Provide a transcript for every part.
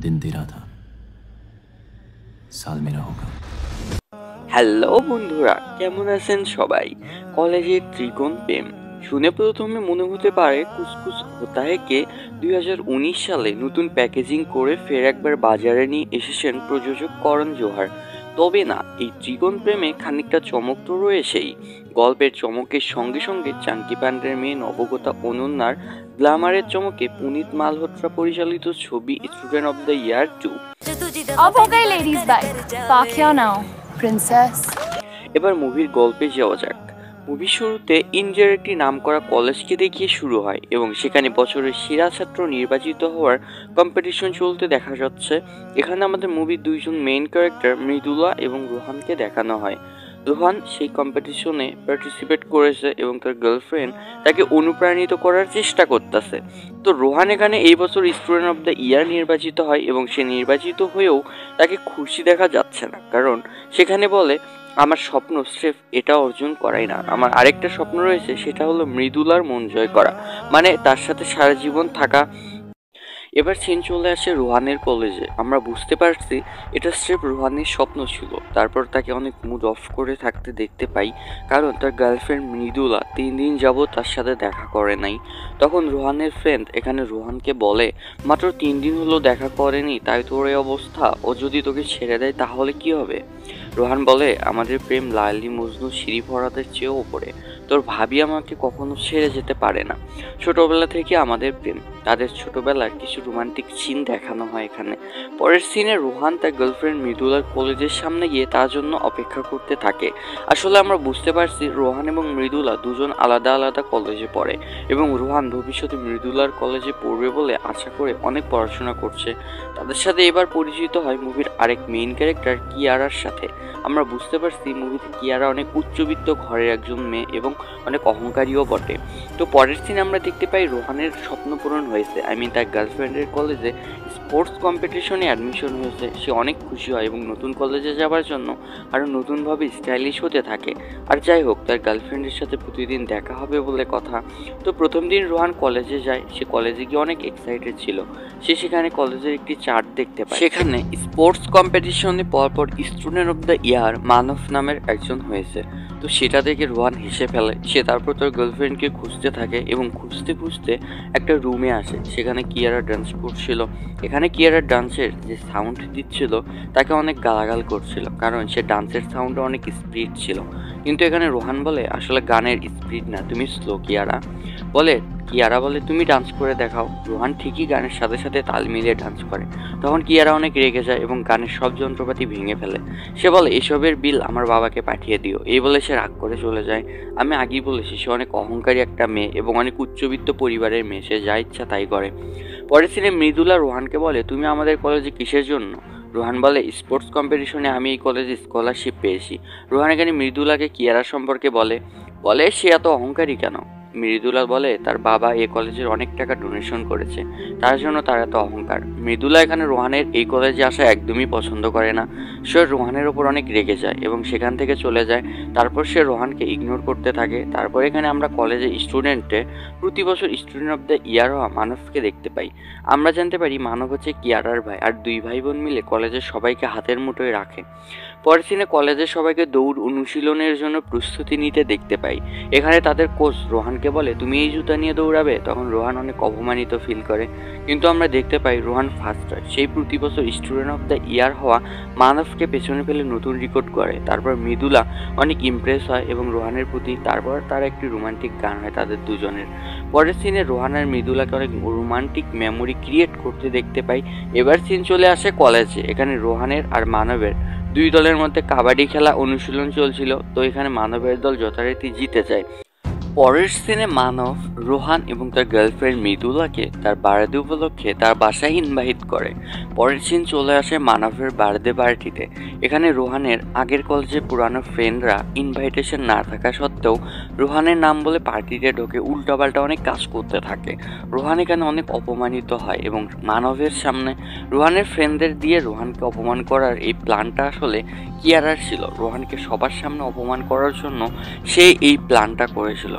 दिन तेरा था, साल मेरा होगा। হ্যালো বন্ধুরা, কেমন আছেন সবাই? কলেজের ত্রিকোণ প্রেম শুনে প্রথমে মনে হতে পারে কুসকুস হোতা হে কে 2019 সালে নতুন প্যাকেজিং করে ফের একবার বাজারে নিয়ে এসেছেন প্রযোজক করণ জোহার। তবে না, এই ত্রিকোণ প্রেমে খানিকটা চমক তো রয়েছেই। গল্পের চমকের সঙ্গে সঙ্গে চাঙ্কি পান্ডের মেয়ে নবগতা অনন্যার গ্ল্যামারের চমকে পুনিত মালহোত্রা পরিচালিত ছবি স্টুডেন্ট অফ দ্য ইয়ার 2। अब हो गई लेडीज बाइट, पाकिया नाउ প্রিন্সেস। এবার মুভির গল্পে যাওয়া যাক। মুভির শুরুতে ইন্ডিয়ার একটি নামকরা কলেজকে দেখিয়ে শুরু হয় এবং সেখানে বছরের সেরা ছাত্র নির্বাচিত হওয়ার কম্পিটিশন চলতে দেখা যাচ্ছে। এখানে আমাদের মুভির দুইজন মেইন ক্যারেক্টার মৃদুলা এবং রোহানকে দেখানো হয়। রোহান সেই কম্পিটিশনে পার্টিসিপেট করেছে এবং তার গার্লফ্রেন্ড তাকে অনুপ্রাণিত করার চেষ্টা করতেছে। তো রোহান এখানে এই বছর স্টুডেন্ট অফ দ্য ইয়ার নির্বাচিত হয় এবং সে নির্বাচিত হয়েও তাকে খুশি দেখা যাচ্ছে না, কারণ সেখানে বলে আমার স্বপ্ন স্রেফ এটা অর্জন করাই না, আমার আরেকটা স্বপ্ন রয়েছে, সেটা হলো মৃদুলার মন জয় করা, মানে তার সাথে সারা জীবন থাকা। এবার সিন চলে আসে রোহানের কলেজে। আমরা বুঝতে পারছি এটা স্রেফ রোহানের স্বপ্ন ছিল। তারপর তাকে অনেক মুড অফ করে থাকতে দেখতে পাই, কারণ তার গার্লফ্রেন্ড মৃদুলা 3 দিন যাবত তার সাথে দেখা করে নাই। তখন রোহানের ফ্রেন্ড এখানে রোহানকে বলে, মাত্র 3 দিন হলো দেখা করেনি, তাই তোর এই অবস্থা, ও যদি তোকে ছেড়ে দেয় তাহলে কি হবে? রোহান বলে, আমাদের প্রেম লাইলি মজনু সিঁড়ি ফরাদের চেয়েও ওপরে, তোর ভাবি আমাকে কখনো ছেড়ে যেতে পারে না। ছোটবেলা থেকে আমাদের প্রেম। তাদের ছোটবেলার কিছু রোমান্টিক সিন দেখানো হয় এখানে। পরের সিনে রোহান তার গার্লফ্রেন্ড মৃদুলার কলেজের সামনে গিয়ে তার জন্য অপেক্ষা করতে থাকে। আসলে আমরা বুঝতে পারছি রোহান এবং মৃদুলা দুজন আলাদা আলাদা কলেজে পড়ে এবং রোহান ভবিষ্যতে মৃদুলার কলেজে পড়বে বলে আশা করে অনেক পড়াশোনা করছে। তাদের সাথে এবার পরিচিত হয় মুভির আরেক মেইন ক্যারেক্টার কিয়ারার সাথে। আমরা বুঝতে পারছি মুভিতে কিয়ারা অনেক উচ্চবিত্ত ঘরের একজন মেয়ে এবং অনেক অহংকারীও বটে। তো পরের সিনে আমরা দেখতে পাই রোহানের স্বপ্ন পূরণ হয়েছে, তার গার্লফ্রেন্ডের কলেজে স্পোর্টস কম্পিটিশনে অ্যাডমিশন হয়েছে। সে অনেক খুশি হয় এবং নতুন কলেজে যাওয়ার জন্য আরও নতুনভাবে স্টাইলিশ হতে থাকে। আর যাই হোক, তার গার্লফ্রেন্ডের সাথে প্রতিদিন দেখা হবে বলে কথা। তো প্রথম দিন রোহান কলেজে যায়। সে কলেজে গিয়ে অনেক এক্সাইটেড ছিল। সে সেখানে কলেজের একটি চার্ট দেখতে পায়, সেখানে স্পোর্টস কম্পিটিশনে পরপর student of the year Manab নামের একজন হয়েছে। তো সেটা দেখে রোহান হেসে ফেলে। সে তারপর তার গার্লফ্রেন্ডকে খুঁজতে থাকে এবং খুঁজতে খুঁজতে একটা রুমে আসে, সেখানে কিয়ারা ডান্স করছিল। এখানে কিয়ারা ডান্সের যে সাউন্ড দিচ্ছিল তাকে অনেক গালাগাল করছিল, কারণ সে ডান্সের সাউন্ডে অনেক স্পিড ছিল। কিন্তু এখানে রোহান বলে, আসলে গানের স্পিড না, তুমি স্লো। কিয়ারা বলে তুমি ডান্স করে দেখাও। রোহান ঠিকই গানের সাথে সাথে তাল মিলিয়ে ডান্স করে। তখন কিয়ারা অনেক রেগে যায় এবং গানের সব যন্ত্রপাতি ভেঙে ফেলে। সে বলে, এসবের বিল আমার বাবাকে পাঠিয়ে দিও। এই বলে সে রাগ করে চলে যায়। আমি আগেই বলেছি সে অনেক অহংকারী একটা মেয়ে এবং অনেক উচ্চবিত্ত পরিবারের মেয়ে, সে যা ইচ্ছা তাই করে। পরের সিনে মৃদুলা রোহানকে বলে, তুমি আমাদের কলেজে কিসের জন্য? রোহান বলে, স্পোর্টস কম্পিটিশনে আমি এই কলেজে স্কলারশিপ পেয়েছি। রোহান এখানে মৃদুলাকে কিয়ারা সম্পর্কে বলে সে এত অহংকারী কেন? মৃদুলা বলে, তার বাবা এই কলেজের অনেক টাকা ডোনেশন করেছে, তার জন্য তার এত অহংকার। মৃদুলা এখানে রোহানের এই কলেজে আসা একদমই পছন্দ করে না। সে রোহানের ওপর অনেক রেগে যায় এবং সেখান থেকে চলে যায়। তারপর সে রোহানকে ইগনোর করতে থাকে। তারপর এখানে আমরা কলেজে স্টুডেন্টে প্রতি বছর স্টুডেন্ট অফ দ্য ইয়ার হওয়া মানবকে দেখতে পাই। আমরা জানতে পারি মানব হচ্ছে কিয়ারার ভাই, আর 2 ভাই বোন মিলে কলেজের সবাইকে হাতের মুঠোয় রাখে। পরের সিনে কলেজের সবাইকে দৌড় অনুশীলনের জন্য প্রস্তুতি নিতে দেখতে পাই। এখানে তাদের কোচ রোহানকে বলে, তুমি এই জুতা নিয়ে দৌড়াবে? তখন রোহান অনেক অপমানিত ফিল করে। কিন্তু আমরা দেখতে পাই রোহান ফার্স্ট হয়। সেই প্রতি বছর স্টুডেন্ট অফ দ্য ইয়ার হওয়া মানবকে পেছনে ফেলে নতুন রেকর্ড করে। তারপর মৃদুলা অনেক ইমপ্রেস হয় এবং রোহানের প্রতি তারপর তার একটি রোমান্টিক গান হয় তাদের দুজনের। পরের সিনে রোহান আর মৃদুলাকে অনেক রোমান্টিক মেমোরি ক্রিয়েট করতে দেখতে পাই। এবার সিন চলে আসে কলেজে। এখানে রোহানের আর মানবের 2 দলের মধ্যে কাবাডি খেলা অনুশীলন চলছিল। তো এখানে মানবের দল যথারীতি জিতে যায়। পরের সিনে মানব রোহান এবং তার গার্লফ্রেন্ড মৃদুলাকে তার বার্থডে উপলক্ষে তার বাসায় ইনভাইট করে। পরের সিন চলে আসে মানবের বার্থডে পার্টিতে। এখানে রোহানের আগের কলেজের পুরানো ফ্রেন্ডরা ইনভাইটেশন না থাকা সত্ত্বেও রোহানের নাম বলে পার্টিতে ঢোকে, উল্টাপাল্টা অনেক কাজ করতে থাকে। রোহান এখানে অনেক অপমানিত হয় এবং মানবের সামনে রোহানের ফ্রেন্ডদের দিয়ে রোহানকে অপমান করার এই প্ল্যানটা আসলে কিয়ারার ছিল। রোহানকে সবার সামনে অপমান করার জন্য সে এই প্ল্যানটা করেছিল।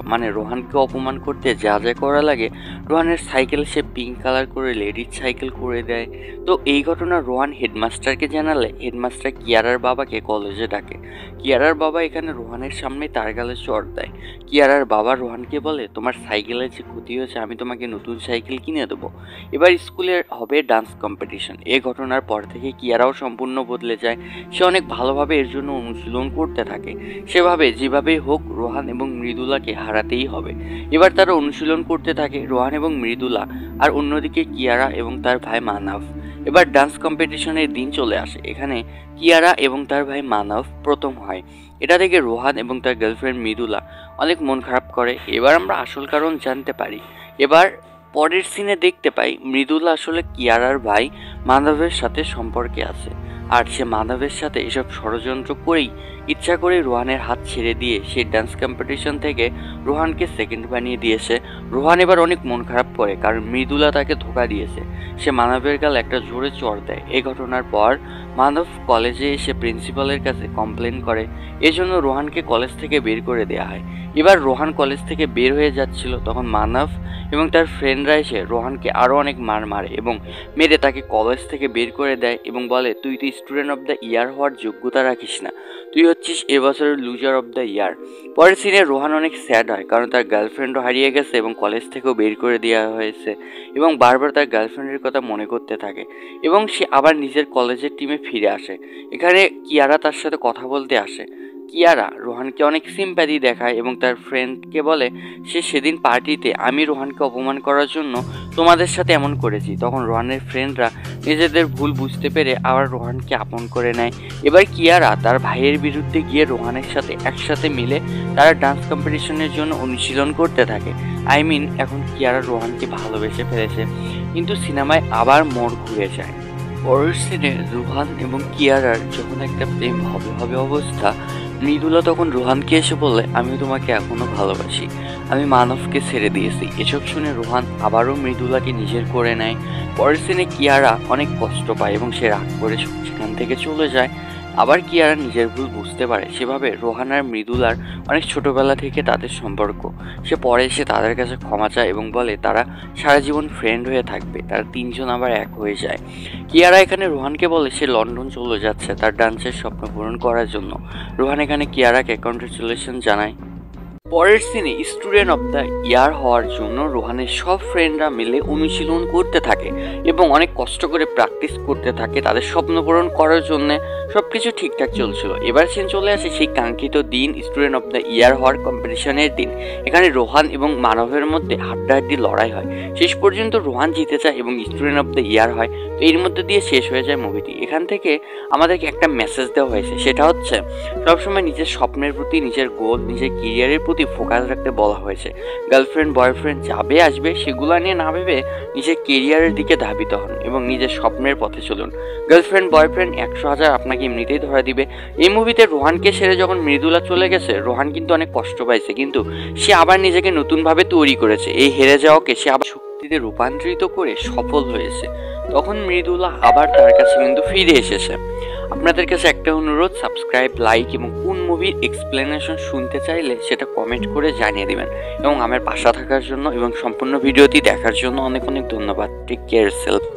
মানে রোহানকে অপমান করতে যা যা করা লাগে রোহানের সাইকেল সে পিঙ্ক কালার করে লেডির সাইকেল করে দেয়। তো এই ঘটনা রোহান হেডমাস্টারকে জানালে হেডমাস্টার কিয়ারার বাবাকে কলেজে ডাকে। কিয়ারার বাবা এখানে রোহানের সামনে তার গালে চড় দেয়। কিয়ারার বাবা রোহানকে বলে, তোমার সাইকেলের যে ক্ষতি হয়েছে আমি তোমাকে নতুন সাইকেল কিনে দেবো। এবার স্কুলে হবে ডান্স কম্পিটিশন। এই ঘটনার পর থেকে কিয়ারাও সম্পূর্ণ বদলে যায়। সে অনেক ভালোভাবে এর জন্য অনুশীলন করতে থাকে। সেভাবে যেভাবেই হোক রোহান এবং মৃদুলাকে হারাতেই হবে। এবার তারা অনুশীলন করতে থাকে রোহান এবং মৃদুলা, আর অন্যদিকে কিয়ারা এবং তার ভাই মানব। এবার ডান্স কম্পিটিশনের দিন চলে আসে। এখানে কিয়ারা এবং তার ভাই মানব প্রথম হয়। এটা দেখে রোহান এবং তার গার্লফ্রেন্ড মৃদুলা অনেক মন খারাপ করে। এবার আমরা আসল কারণ জানতে পারি। এবার পরের সিনে দেখতে পাই মৃদুলা আসলে কিয়ারার ভাই মানবের সাথে সম্পর্কে আছে, আর সে মানবের সাথে এসব ষড়যন্ত্র করেই ইচ্ছা করে রোহানের হাত ছেড়ে দিয়ে সে ডান্স কম্পিটিশন থেকে রোহানকে সেকেন্ড বানিয়ে দিয়েছে। রোহান এবার অনেক মন খারাপ করে, কারণ মৃদুলা তাকে ধোকা দিয়েছে। সে মানবের গাল একটা জোরে চড় দেয়। এই ঘটনার পর মানব কলেজে এসে প্রিন্সিপালের কাছে কমপ্লেন করে। এজন্য রোহানকে কলেজ থেকে বের করে দেওয়া হয়। এবার রোহান কলেজ থেকে বের হয়ে যাচ্ছিল, তখন মানব এবং তার ফ্রেন্ডরা এসে রোহানকে আরও অনেক মারে এবং মেরে তাকে কলেজ থেকে বের করে দেয় এবং বলে, তুই তো স্টুডেন্ট অফ দ্য ইয়ার হওয়ার যোগ্যতা রাখিস না, তুই হচ্ছিস এবছরের লুজার অফ দ্য ইয়ার। পরের সিনে রোহান অনেক স্যাড হয়, কারণ তার গার্লফ্রেন্ডও হারিয়ে গেছে এবং কলেজ থেকেও বের করে দেওয়া হয়েছে এবং বারবার তার গার্লফ্রেন্ডের কথা মনে করতে থাকে এবং সে আবার নিজের কলেজের টিমে ফিরে আসে। এখানে কিয়ারা তার সাথে কথা বলতে আসে। কিয়ারা রোহানকে অনেক সিম্প্যাথি দেখায় এবং তার ফ্রেন্ডকে বলে, সে সেদিন পার্টিতে আমি রোহানকে অপমান করার জন্য তোমাদের সাথে এমন করেছি। তখন রোহানের ফ্রেন্ডরা নিজেদের ভুল বুঝতে পেরে আবার রোহানকে আপন করে নেয়। এবার কিয়ারা তার ভাইয়ের বিরুদ্ধে গিয়ে রোহানের সাথে একসাথে মিলে তারা ডান্স কম্পিটিশনের জন্য অনুশীলন করতে থাকে। এখন কিয়ারা রোহানকে ভালোবেসে ফেলেছে, কিন্তু সিনেমায় আবার মোড় ঘুরে যায়। পরের সিনে রোহান এবং কিয়ারার যখন একটা প্রেম হবে অবস্থা, মৃদুলা তখন রোহানকে এসে বলে, আমি তোমাকে এখনো ভালোবাসি, আমি মানবকে ছেড়ে দিয়েছি। এসব শুনে রোহান আবারও মৃদুলাকে নিজের করে নেয়। পরের সিনে কিয়ারা অনেক কষ্ট পায় এবং সে রাগ করে সেখান থেকে চলে যায়। আবার কিয়ারা নিজের ভুল বুঝতে পারে। সেভাবে রোহান আর মৃদুলার অনেক ছোটবেলা থেকে তাদের সম্পর্ক। সে পরে এসে তাদের কাছে ক্ষমা চায় এবং বলে তারা সারা জীবন ফ্রেন্ড হয়ে থাকবে। তারা তিনজন আবার এক হয়ে যায়। কিয়ারা এখানে রোহানকে বলে সে লন্ডন চলে যাচ্ছে তার ডান্সের স্বপ্ন পূরণ করার জন্য। রোহান এখানে কিয়ারাকে কংগ্রেচুলেশন জানায়। পরের সিনে স্টুডেন্ট অফ দ্য ইয়ার হওয়ার জন্য রোহানের সব ফ্রেন্ডরা মিলে অনুশীলন করতে থাকে এবং অনেক কষ্ট করে প্র্যাকটিস করতে থাকে তাদের স্বপ্ন পূরণ করার জন্য। সব কিছু ঠিকঠাক চলছিল। এবার সিন চলে আসে সেই কাঙ্ক্ষিত দিন, স্টুডেন্ট অফ দ্য ইয়ার হওয়ার কম্পিটিশনের দিন। এখানে রোহান এবং মানবের মধ্যে হাড্ডাহাড্ডি লড়াই হয়। শেষ পর্যন্ত রোহান জিতে যায় এবং স্টুডেন্ট অফ দ্য ইয়ার হয়। তো এর মধ্যে দিয়ে শেষ হয়ে যায় মুভিটি। এখান থেকে আমাদেরকে একটা মেসেজ দেওয়া হয়েছে, সেটা হচ্ছে সবসময় নিজের স্বপ্নের প্রতি, নিজের গোল, নিজের কেরিয়ারের প্রতি ফোকাস রাখতে বলা হয়েছে। গার্লফ্রেন্ড বয়ফ্রেন্ড যাবে আসবে সেগুলো নিয়ে না ভেবে নিজের কেরিয়ারের দিকে ধাবিত হন এবং নিজের স্বপ্নের পথে চলুন। গার্লফ্রেন্ড বয়ফ্রেন্ড 100,000 আপনাকে এমনিতেই ধরা দিবে। এই মুভিতে রোহানকে ছেড়ে যখন মৃদুলা চলে গেছে রোহান কিন্তু অনেক কষ্ট পাইছে, কিন্তু সে আবার নিজেকে নতুনভাবে তৈরি করেছে। এই হেরে যাওয়াকে সে আবার শক্তিতে রূপান্তরিত করে সফল হয়েছে। তখন মৃদুলা আবার তার কাছে কিন্তু ফিরে এসেছে। আপনাদের কাছে একটা অনুরোধ, সাবস্ক্রাইব, লাইক এবং কোন মুভির এক্সপ্লেনেশন শুনতে চাইলে সেটা কমেন্ট করে জানিয়ে দেবেন এবং আমার পাশে থাকার জন্য এবং সম্পূর্ণ ভিডিওটি দেখার জন্য অনেক অনেক ধন্যবাদ। Take care self.